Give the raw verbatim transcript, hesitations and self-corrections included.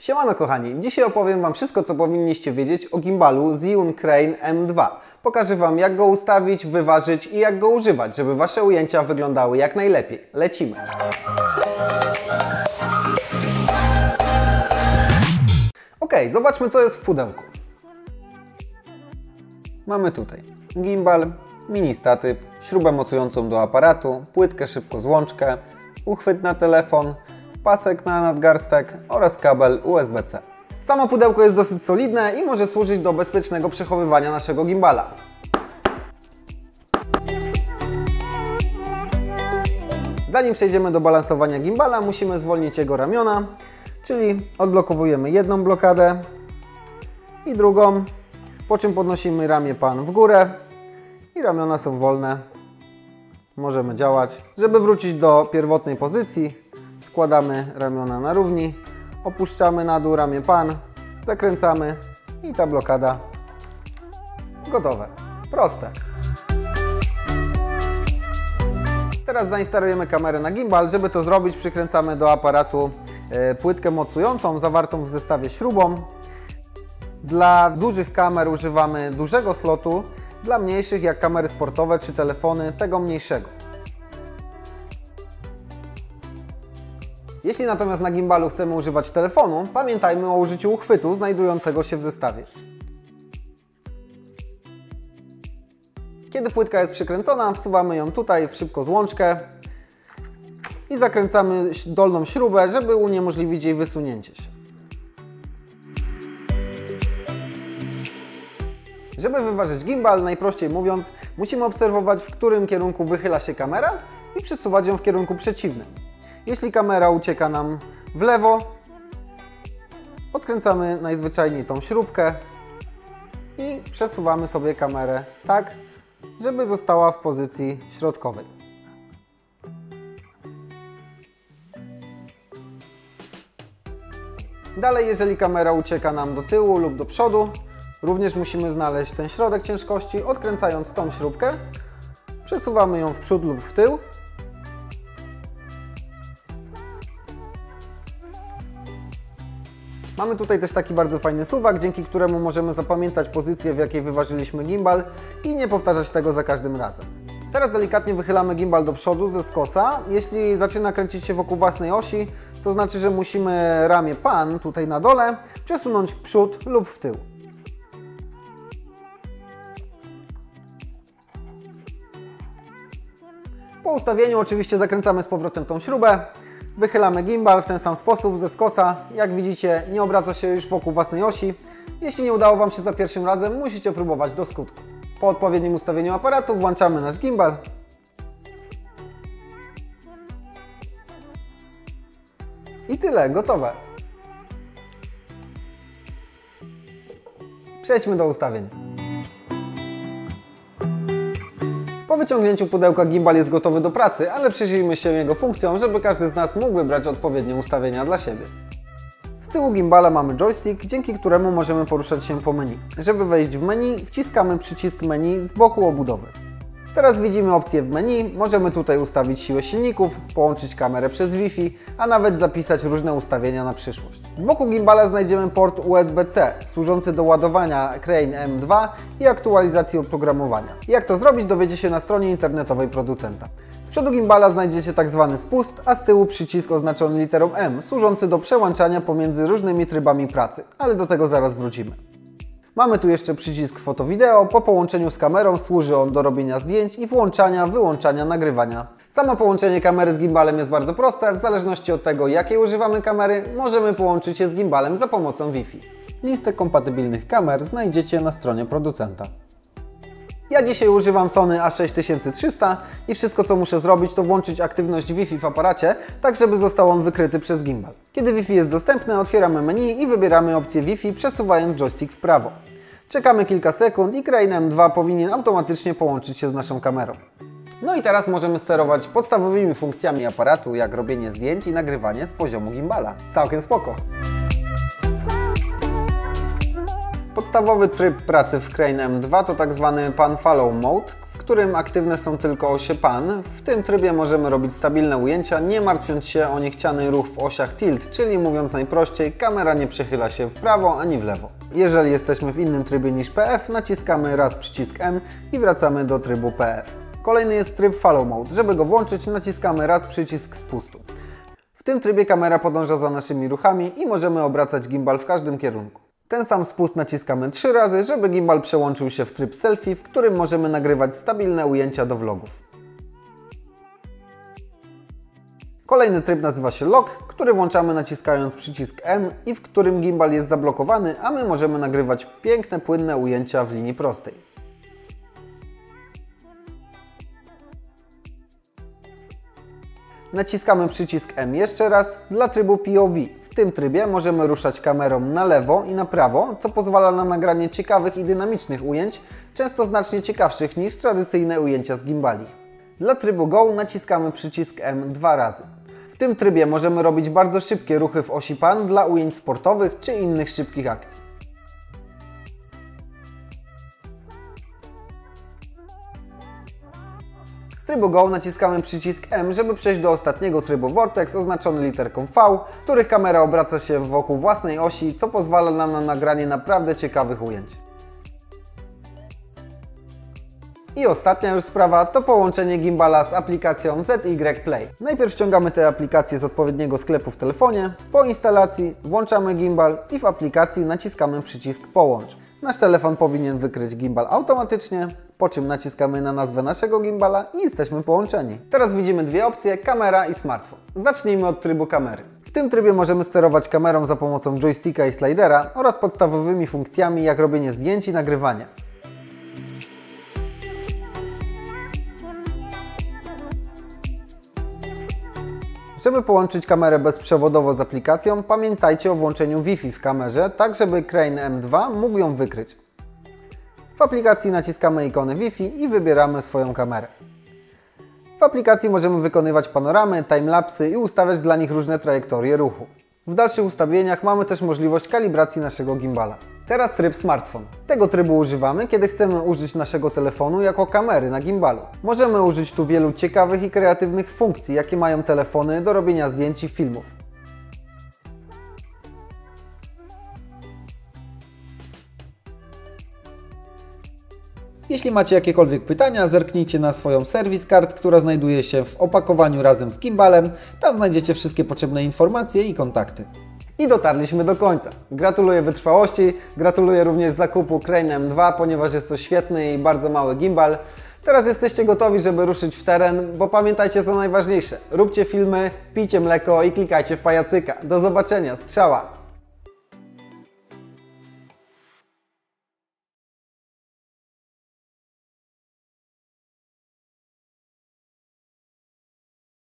Siemano kochani, dzisiaj opowiem Wam wszystko, co powinniście wiedzieć o gimbalu Zhiyun Crane M dwa. Pokażę Wam, jak go ustawić, wyważyć i jak go używać, żeby Wasze ujęcia wyglądały jak najlepiej. Lecimy! Ok, zobaczmy, co jest w pudełku. Mamy tutaj gimbal, mini statyw, śrubę mocującą do aparatu, płytkę szybkozłączkę, uchwyt na telefon, pasek na nadgarstek oraz kabel U S B C. Samo pudełko jest dosyć solidne i może służyć do bezpiecznego przechowywania naszego gimbala. Zanim przejdziemy do balansowania gimbala, musimy zwolnić jego ramiona, czyli odblokowujemy jedną blokadę i drugą, po czym podnosimy ramię pan w górę i ramiona są wolne. Możemy działać. Żeby wrócić do pierwotnej pozycji, składamy ramiona na równi, opuszczamy na dół ramię pan, zakręcamy i ta blokada gotowe. Proste. Teraz zainstalujemy kamerę na gimbal. Żeby to zrobić, przykręcamy do aparatu płytkę mocującą zawartą w zestawie śrubą. Dla dużych kamer używamy dużego slotu, dla mniejszych jak kamery sportowe czy telefony tego mniejszego. Jeśli natomiast na gimbalu chcemy używać telefonu, pamiętajmy o użyciu uchwytu znajdującego się w zestawie. Kiedy płytka jest przykręcona, wsuwamy ją tutaj w szybkozłączkę i zakręcamy dolną śrubę, żeby uniemożliwić jej wysunięcie się. Żeby wyważyć gimbal, najprościej mówiąc, musimy obserwować, w którym kierunku wychyla się kamera i przesuwać ją w kierunku przeciwnym. Jeśli kamera ucieka nam w lewo, odkręcamy najzwyczajniej tą śrubkę i przesuwamy sobie kamerę tak, żeby została w pozycji środkowej. Dalej, jeżeli kamera ucieka nam do tyłu lub do przodu, również musimy znaleźć ten środek ciężkości, odkręcając tą śrubkę, przesuwamy ją w przód lub w tył. Mamy tutaj też taki bardzo fajny suwak, dzięki któremu możemy zapamiętać pozycję, w jakiej wyważyliśmy gimbal i nie powtarzać tego za każdym razem. Teraz delikatnie wychylamy gimbal do przodu ze skosa. Jeśli zaczyna kręcić się wokół własnej osi, to znaczy, że musimy ramię pan tutaj na dole przesunąć w przód lub w tył. Po ustawieniu oczywiście zakręcamy z powrotem tą śrubę, wychylamy gimbal w ten sam sposób ze skosa. Jak widzicie, nie obraca się już wokół własnej osi. Jeśli nie udało Wam się za pierwszym razem, musicie próbować do skutku. Po odpowiednim ustawieniu aparatu włączamy nasz gimbal. I tyle, gotowe. Przejdźmy do ustawień. Po wyciągnięciu pudełka gimbal jest gotowy do pracy, ale przyjrzyjmy się jego funkcjom, żeby każdy z nas mógł wybrać odpowiednie ustawienia dla siebie. Z tyłu gimbala mamy joystick, dzięki któremu możemy poruszać się po menu. Żeby wejść w menu, wciskamy przycisk menu z boku obudowy. Teraz widzimy opcję w menu, możemy tutaj ustawić siłę silników, połączyć kamerę przez Wi-Fi, a nawet zapisać różne ustawienia na przyszłość. Z boku gimbala znajdziemy port U S B C, służący do ładowania Crane M dwa i aktualizacji oprogramowania. Jak to zrobić, dowiecie się na stronie internetowej producenta. Z przodu gimbala znajdziecie tak zwany spust, a z tyłu przycisk oznaczony literą M, służący do przełączania pomiędzy różnymi trybami pracy, ale do tego zaraz wrócimy. Mamy tu jeszcze przycisk foto-wideo. Po połączeniu z kamerą służy on do robienia zdjęć i włączania, wyłączania, nagrywania. Samo połączenie kamery z gimbalem jest bardzo proste. W zależności od tego, jakiej używamy kamery, możemy połączyć się z gimbalem za pomocą Wi-Fi. Listę kompatybilnych kamer znajdziecie na stronie producenta. Ja dzisiaj używam Sony A sześć tysięcy trzysta i wszystko, co muszę zrobić, to włączyć aktywność Wi-Fi w aparacie, tak żeby został on wykryty przez gimbal. Kiedy Wi-Fi jest dostępne, otwieramy menu i wybieramy opcję Wi-Fi, przesuwając joystick w prawo. Czekamy kilka sekund i Crane M dwa powinien automatycznie połączyć się z naszą kamerą. No i teraz możemy sterować podstawowymi funkcjami aparatu, jak robienie zdjęć i nagrywanie z poziomu gimbala. Całkiem spoko! Podstawowy tryb pracy w Crane M dwa to tak zwany Pan Follow Mode, w którym aktywne są tylko osie pan. W tym trybie możemy robić stabilne ujęcia, nie martwiąc się o niechciany ruch w osiach tilt, czyli mówiąc najprościej, kamera nie przechyla się w prawo ani w lewo. Jeżeli jesteśmy w innym trybie niż P F, naciskamy raz przycisk M i wracamy do trybu P F. Kolejny jest tryb Follow Mode. Żeby go włączyć, naciskamy raz przycisk spustu. W tym trybie kamera podąża za naszymi ruchami i możemy obracać gimbal w każdym kierunku. Ten sam spust naciskamy trzy razy, żeby gimbal przełączył się w tryb selfie, w którym możemy nagrywać stabilne ujęcia do vlogów. Kolejny tryb nazywa się Lock, który włączamy naciskając przycisk M i w którym gimbal jest zablokowany, a my możemy nagrywać piękne, płynne ujęcia w linii prostej. Naciskamy przycisk M jeszcze raz dla trybu P O V. W tym trybie możemy ruszać kamerą na lewo i na prawo, co pozwala na nagranie ciekawych i dynamicznych ujęć, często znacznie ciekawszych niż tradycyjne ujęcia z gimbali. Dla trybu Go naciskamy przycisk M dwa razy. W tym trybie możemy robić bardzo szybkie ruchy w osi pan dla ujęć sportowych czy innych szybkich akcji. Z trybu Go naciskamy przycisk M, żeby przejść do ostatniego trybu Vortex oznaczony literką V, w których kamera obraca się wokół własnej osi, co pozwala nam na nagranie naprawdę ciekawych ujęć. I ostatnia już sprawa to połączenie gimbala z aplikacją Z Y Play. Najpierw ściągamy tę aplikację z odpowiedniego sklepu w telefonie, po instalacji włączamy gimbal i w aplikacji naciskamy przycisk Połącz. Nasz telefon powinien wykryć gimbal automatycznie, po czym naciskamy na nazwę naszego gimbala i jesteśmy połączeni. Teraz widzimy dwie opcje, kamera i smartfon. Zacznijmy od trybu kamery. W tym trybie możemy sterować kamerą za pomocą joysticka i slidera oraz podstawowymi funkcjami jak robienie zdjęć i nagrywanie. Żeby połączyć kamerę bezprzewodowo z aplikacją, pamiętajcie o włączeniu Wi-Fi w kamerze, tak żeby Crane M dwa mógł ją wykryć. W aplikacji naciskamy ikonę Wi-Fi i wybieramy swoją kamerę. W aplikacji możemy wykonywać panoramy, timelapsy i ustawiać dla nich różne trajektorie ruchu. W dalszych ustawieniach mamy też możliwość kalibracji naszego gimbala. Teraz tryb smartfon. Tego trybu używamy, kiedy chcemy użyć naszego telefonu jako kamery na gimbalu. Możemy użyć tu wielu ciekawych i kreatywnych funkcji, jakie mają telefony do robienia zdjęć i filmów. Jeśli macie jakiekolwiek pytania, zerknijcie na swoją serwis kart, która znajduje się w opakowaniu razem z gimbalem. Tam znajdziecie wszystkie potrzebne informacje i kontakty. I dotarliśmy do końca. Gratuluję wytrwałości, gratuluję również zakupu Crane M dwa, ponieważ jest to świetny i bardzo mały gimbal. Teraz jesteście gotowi, żeby ruszyć w teren, bo pamiętajcie co najważniejsze. Róbcie filmy, pijcie mleko i klikajcie w pajacyka. Do zobaczenia, strzała!